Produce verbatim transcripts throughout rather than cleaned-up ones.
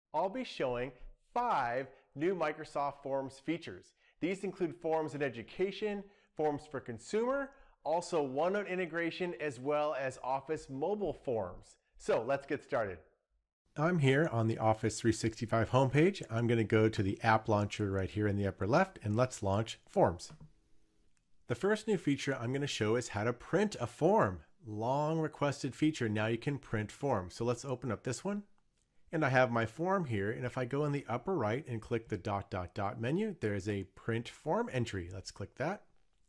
I'll be showing five new Microsoft Forms features. These include Forms in Education, Forms for Consumer, also OneNote integration, as well as Office mobile forms. So let's get started. I'm here on the Office three sixty-five homepage. I'm going to go to the app launcher right here in the upper left, and let's launch Forms. The first new feature I'm going to show is how to print a form. Long requested feature. Now you can print forms. So let's open up this one. And I have my form here, and if I go in the upper right and click the dot dot dot menu, there's a print form entry. Let's click that.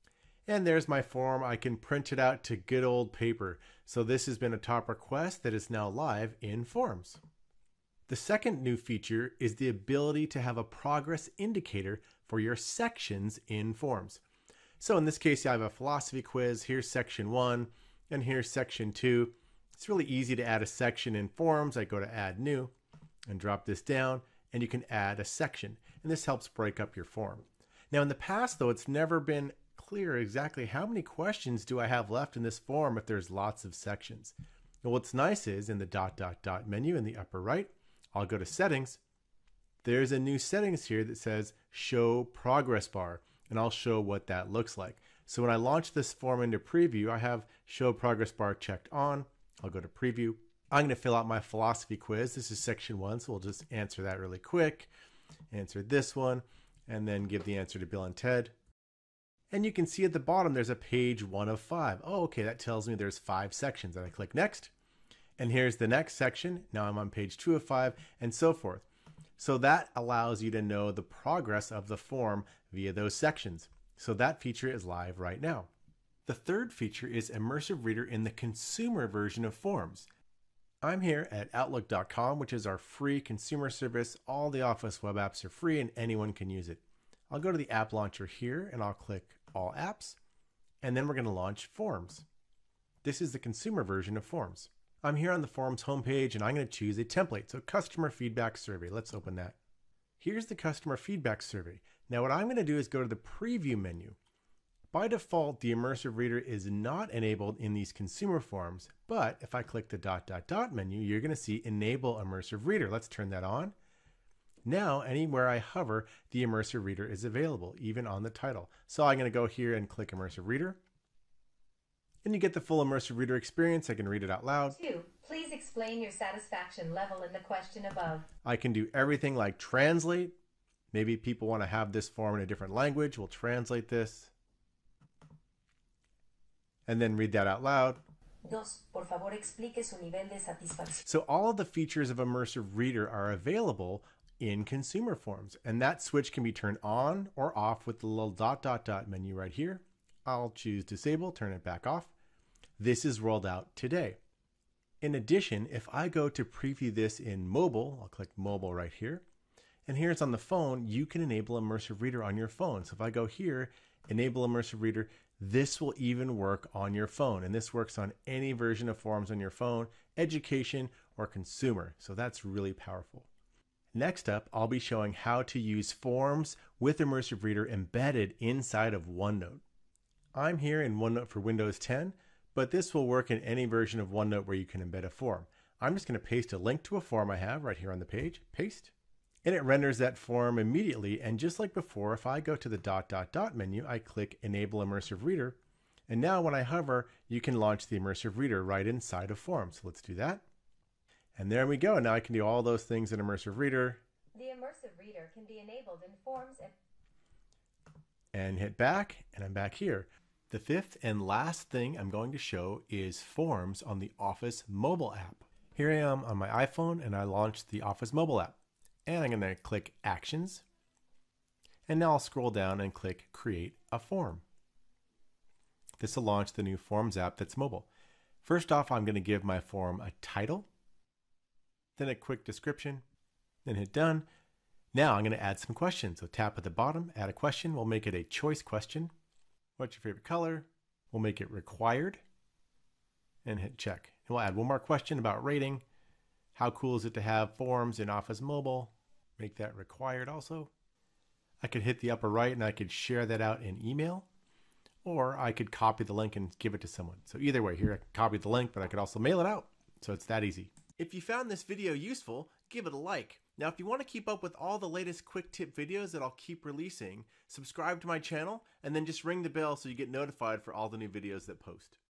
And there's my form. I can print it out to good old paper. So this has been a top request that is now live in Forms. The second new feature is the ability to have a progress indicator for your sections in Forms. So in this case, I have a philosophy quiz. Here's section one, and here's section two. It's really easy to add a section in Forms. I go to Add New and drop this down, and you can add a section. And this helps break up your form. Now in the past, though, it's never been clear exactly how many questions do I have left in this form if there's lots of sections. Well, what's nice is in the dot dot dot menu in the upper right, I'll go to Settings. There's a new settings here that says Show Progress Bar, and I'll show what that looks like. So when I launch this form into preview, I have Show Progress Bar checked on. I'll go to preview. I'm going to fill out my philosophy quiz. This is section one, so we'll just answer that really quick. Answer this one, and then give the answer to Bill and Ted. And you can see at the bottom there's a page one of five. Oh, okay, that tells me there's five sections. And I click next. And here's the next section. Now I'm on page two of five, and so forth. So that allows you to know the progress of the form via those sections. So that feature is live right now. The third feature is Immersive Reader in the consumer version of Forms. I'm here at Outlook dot com, which is our free consumer service. All the Office web apps are free and anyone can use it. I'll go to the app launcher here and I'll click All Apps, and then we're going to launch Forms. This is the consumer version of Forms. I'm here on the Forms homepage and I'm going to choose a template. So Customer Feedback Survey. Let's open that. Here's the Customer Feedback Survey. Now what I'm going to do is go to the Preview menu. By default, the Immersive Reader is not enabled in these consumer forms, but if I click the dot dot dot menu, you're going to see Enable Immersive Reader. Let's turn that on. Now, anywhere I hover, the Immersive Reader is available, even on the title. So I'm going to go here and click Immersive Reader. And you get the full Immersive Reader experience. I can read it out loud. Two, please explain your satisfaction level in the question above. I can do everything like translate. Maybe people want to have this form in a different language. We'll translate this. And then read that out loud. Dos, por favor explique su nivel de satisfacción. So all of the features of Immersive Reader are available in consumer forms. And that switch can be turned on or off with the little dot dot dot menu right here. I'll choose Disable, turn it back off. This is rolled out today. In addition, if I go to preview this in mobile, I'll click Mobile right here. And here's on the phone, you can enable Immersive Reader on your phone. So if I go here, Enable Immersive Reader, this will even work on your phone. And this works on any version of Forms on your phone, education or consumer. So that's really powerful. Next up, I'll be showing how to use Forms with Immersive Reader embedded inside of OneNote. I'm here in OneNote for Windows ten, but this will work in any version of OneNote where you can embed a form. I'm just going to paste a link to a form I have right here on the page. Paste. And it renders that form immediately. And just like before, if I go to the dot dot dot menu, I click Enable Immersive Reader. And now when I hover, you can launch the Immersive Reader right inside of Forms. So let's do that. And there we go. Now I can do all those things in Immersive Reader. The Immersive Reader can be enabled in Forms and... and hit back, and I'm back here. The fifth and last thing I'm going to show is Forms on the Office mobile app. Here I am on my iPhone, and I launched the Office mobile app. And I'm going to click Actions. And now I'll scroll down and click Create a Form. This will launch the new Forms app that's mobile. First off, I'm going to give my form a title, then a quick description, then hit Done. Now I'm going to add some questions. So tap at the bottom, add a question. We'll make it a choice question. What's your favorite color? We'll make it required and hit check. And we'll add one more question about rating. How cool is it to have Forms in Office Mobile? Make that required also. I could hit the upper right and I could share that out in email, or I could copy the link and give it to someone. So either way, here I can copy the link, but I could also mail it out. So it's that easy. If you found this video useful, give it a like. Now, if you want to keep up with all the latest quick tip videos that I'll keep releasing, subscribe to my channel and then just ring the bell so you get notified for all the new videos that post.